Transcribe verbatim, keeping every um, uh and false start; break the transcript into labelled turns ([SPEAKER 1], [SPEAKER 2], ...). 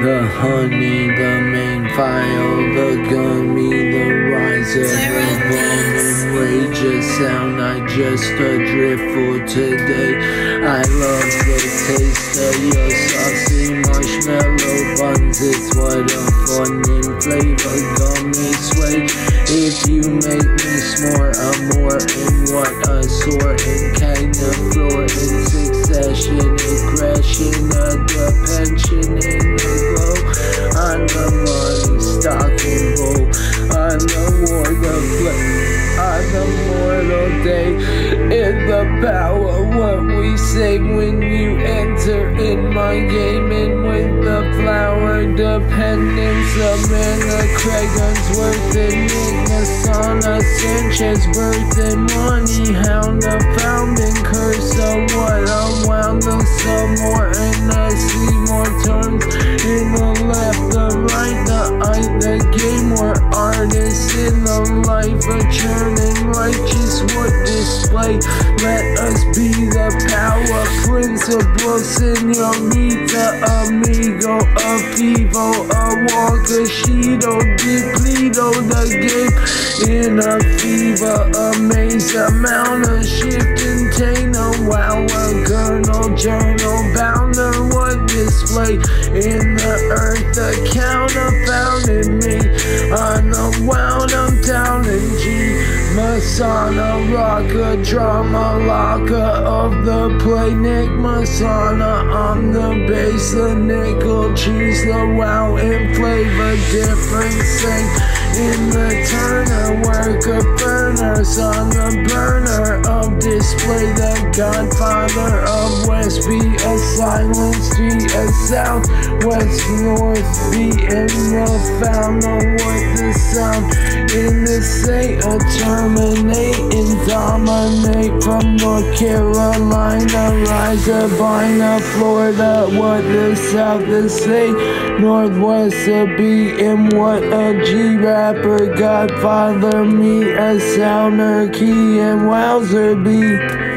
[SPEAKER 1] The honey, the main file, the gummy, the rise of the bomb and rage a sound. I just adrift for today. I love the taste of your saucy marshmallow buns. It's what a fun and flavor gummy sway. If you make me smart, I'm more in what a sort and kind of floor in succession, aggression, a pension in the glow. On the money, stock and roll, on the war, the flip, on the mortal day. In the power, what we say when you enter in my game. And with the flower, dependence of man, the Craigans worth and Nick Messana, Sanchez, birth and money, hound, the founding curse of what unwound the some more, and I see more terms in the left, the right, the eye, the game, more artists in the life of churning righteous would display. Let us be the power principle, senorita, amigo, a vivo, a walker, shido, depleto, the game in a fever, amaze amount of shift and tainer, wow, a kernel, journal, bounder, what display in the earth, the counter found in me, unwound, I'm down in G, Messana, rocker, drama, locker of the play, Nick Messana, I'm the bass, the nickel, cheese, the wow, and flavor, different sing in the turner, work of burners on the burner of display, the godfather of West, be a silence, be a south, west, north, be in the found, know what the sound in the say, a terminate and dominate from North Carolina, rise up Bina, Florida, what the south the say, northwest to be in what a G rapper, godfather, me a sounder, key and wowzer be.